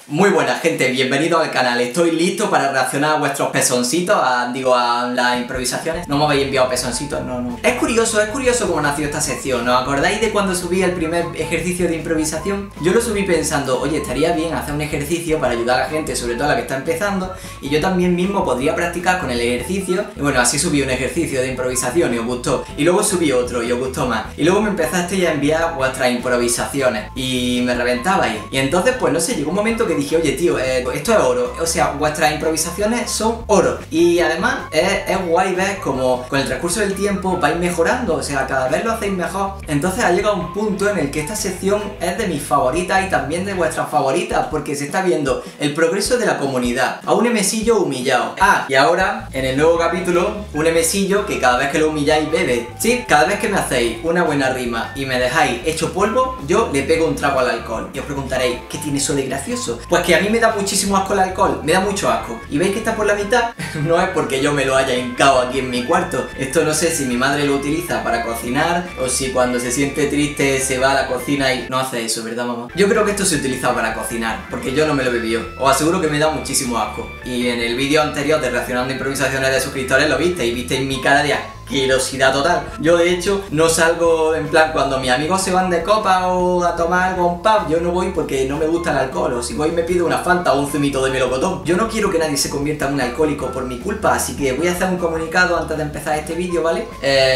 Muy buena gente, bienvenidos al canal. Estoy listo para reaccionar a vuestros pezoncitos, a las improvisaciones. No me habéis enviado pezoncitos, no. Es curioso cómo nació esta sección. ¿Os acordáis de cuando subí el primer ejercicio de improvisación? Yo lo subí pensando, oye, estaría bien hacer un ejercicio para ayudar a la gente, sobre todo a la que está empezando, y yo también mismo podría practicar con el ejercicio. Y bueno, así subí un ejercicio de improvisación y os gustó. Y luego subí otro y os gustó más. Y luego me empezasteis a enviar vuestras improvisaciones y me reventabais. Y entonces, pues no sé, llegó un momento que dije, oye tío, esto es oro, o sea, vuestras improvisaciones son oro. Y además es guay ver como con el transcurso del tiempo vais mejorando, o sea, cada vez lo hacéis mejor. Entonces ha llegado un punto en el que esta sección es de mis favoritas y también de vuestras favoritas, porque se está viendo el progreso de la comunidad. A un emesillo humillado. Y ahora, en el nuevo capítulo, un emesillo que cada vez que lo humilláis bebe. Sí, cada vez que me hacéis una buena rima y me dejáis hecho polvo, yo le pego un trago al alcohol. Y os preguntaréis, ¿qué tiene eso de gracioso? Pues que a mí me da muchísimo asco el alcohol, me da mucho asco. ¿Y veis que está por la mitad? No es porque yo me lo haya hincado aquí en mi cuarto. Esto no sé si mi madre lo utiliza para cocinar o si cuando se siente triste se va a la cocina y no hace eso, ¿verdad, mamá? Yo creo que esto se utiliza para cocinar, porque yo no me lo bebí. Os aseguro que me da muchísimo asco. Y en el vídeo anterior de reaccionando a improvisaciones de suscriptores lo visteis, y visteis mi cara de asquerosidad total. Yo de hecho no salgo en plan cuando mis amigos se van de copa o a tomar algo a un pub, yo no voy porque no me gusta el alcohol, o si voy me pido una Fanta o un zumito de melocotón. Yo no quiero que nadie se convierta en un alcohólico por mi culpa, así que voy a hacer un comunicado antes de empezar este vídeo, ¿vale?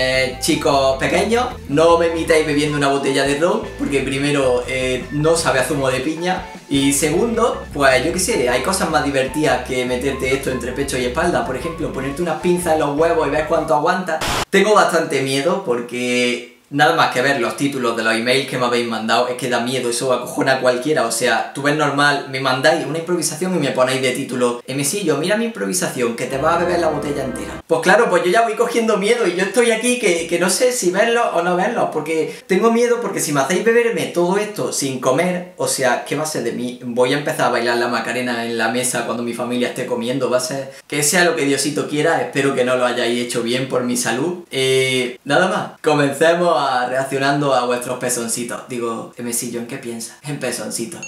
Chicos pequeños, no me imitéis bebiendo una botella de ron, porque primero no sabe a zumo de piña. Y segundo, pues yo qué sé, hay cosas más divertidas que meterte esto entre pecho y espalda. Por ejemplo, ponerte unas pinzas en los huevos y ver cuánto aguanta. Tengo bastante miedo porque nada más que ver los títulos de los emails que me habéis mandado es que da miedo, eso acojona a cualquiera. O sea, tú ves normal, me mandáis una improvisación y me ponéis de título, emesillo, mira mi improvisación, que te vas a beber la botella entera. Pues claro, pues yo ya voy cogiendo miedo y yo estoy aquí que no sé si verlo o no verlo, porque tengo miedo porque si me hacéis beberme todo esto sin comer, o sea, ¿qué va a ser de mí? Voy a empezar a bailar la Macarena en la mesa cuando mi familia esté comiendo, va a ser que sea lo que Diosito quiera, espero que no lo hayáis hecho bien por mi salud. Nada más, comencemos reaccionando a vuestros pezoncitos. Digo, emesillo, ¿en qué piensas? En pezoncitos.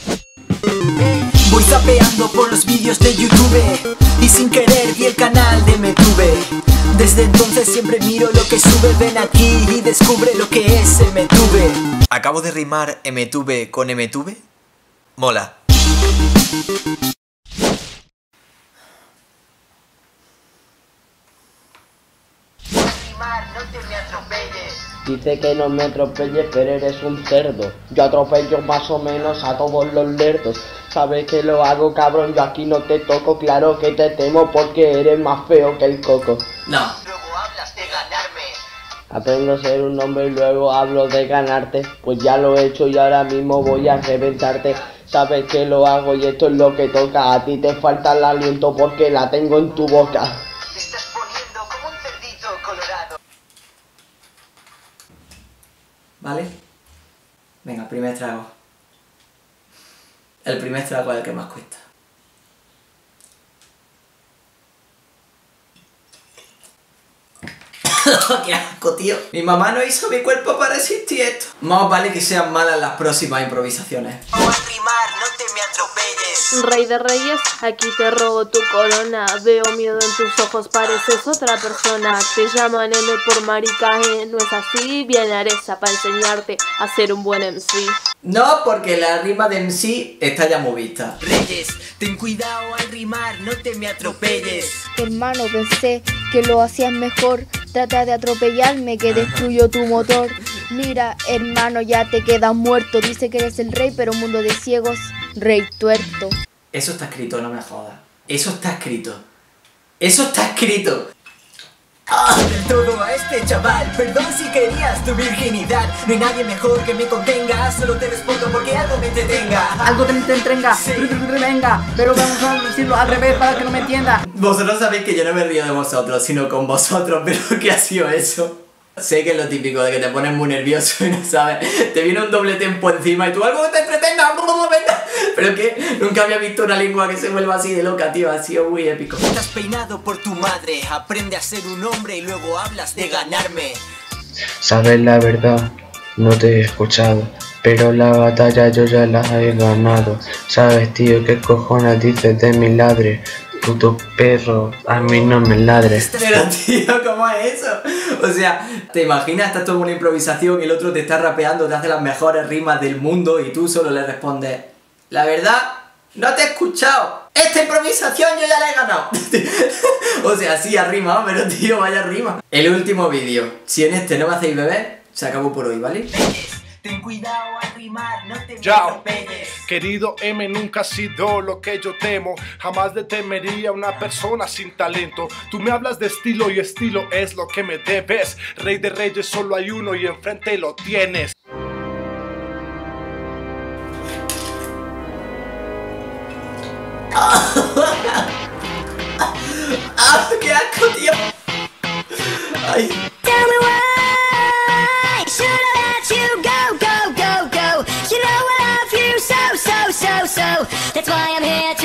Voy zapeando por los vídeos de YouTube y sin querer vi el canal de MTube. Desde entonces siempre miro lo que sube. Ven aquí y descubre lo que es MTube. Acabo de rimar MTube con MTube. Mola. No te me atropelles. Dice que no me atropelles, pero eres un cerdo. Yo atropello más o menos a todos los lerdos. Sabes que lo hago, cabrón, yo aquí no te toco. Claro que te temo porque eres más feo que el coco. No. Luego hablas de ganarme. Aprendo a ser un hombre y luego hablo de ganarte. Pues ya lo he hecho y ahora mismo voy a reventarte. Sabes que lo hago y esto es lo que toca. A ti te falta el aliento porque la tengo en tu boca. Te estás poniendo como un cerdito colorado. ¿Vale? Venga, primer trago. El primer trago es el que más cuesta. ¡Qué asco, tío! Mi mamá no hizo mi cuerpo para resistir esto. Más vale que sean malas las próximas improvisaciones. Vamos a rimar, no te me atropelles. Rey de reyes, aquí te robo tu corona. Veo miedo en tus ojos, pareces otra persona. Te llaman M por maricaje, no es así. Viene Areza para enseñarte a ser un buen MC. No, porque la rima de MC está ya muy vista. Reyes, ten cuidado al rimar, no te me atropelles. Hermano, pensé que lo hacías mejor. Trata de atropellarme que destruyo tu motor. Mira, hermano, ya te quedas muerto. Dice que eres el rey, pero un mundo de ciegos, rey tuerto. Eso está escrito, no me jodas. Eso está escrito. Eso está escrito. Del todo a este chaval, perdón si querías tu virginidad. No hay nadie mejor que me contenga. Solo te respondo porque algo me entretenga. Algo te entretenga, venga, pero vamos a decirlo al revés para que no me entienda. Vosotros sabéis que yo no me río de vosotros, sino con vosotros, pero ¿qué ha sido eso? Sé que es lo típico de que te pones muy nervioso y no sabes, te viene un doble tempo encima y tú algo que te entretenga, pero que nunca había visto una lengua que se vuelva así de loca, tío, ha sido muy épico. Estás peinado por tu madre, aprende a ser un hombre y luego hablas de ganarme. Sabes la verdad, no te he escuchado. pero la batalla yo ya la he ganado. ¿Sabes, tío, qué cojones dices de mi ladre? Puto perro, a mí no me ladres. Pero tío, ¿cómo es eso? O sea, te imaginas, estás todo en una improvisación y el otro te está rapeando, te hace las mejores rimas del mundo y tú solo le respondes: la verdad, no te he escuchado. Esta improvisación yo ya la he ganado. O sea, sí ha rimado, pero tío, vaya rima. El último vídeo. Si en este no me hacéis beber, se acabó por hoy, ¿vale? Ten cuidado al rimar, no te Yao. pegues. Querido M, nunca ha sido lo que yo temo. Jamás le temería a una persona sin talento. Tú me hablas de estilo y estilo es lo que me debes. Rey de reyes solo hay uno y enfrente lo tienes. ¡Ah, qué asco, tío! Ay. Tell me why should I let you go, go, go, go? You know I love you so, so, so, so. That's why I'm here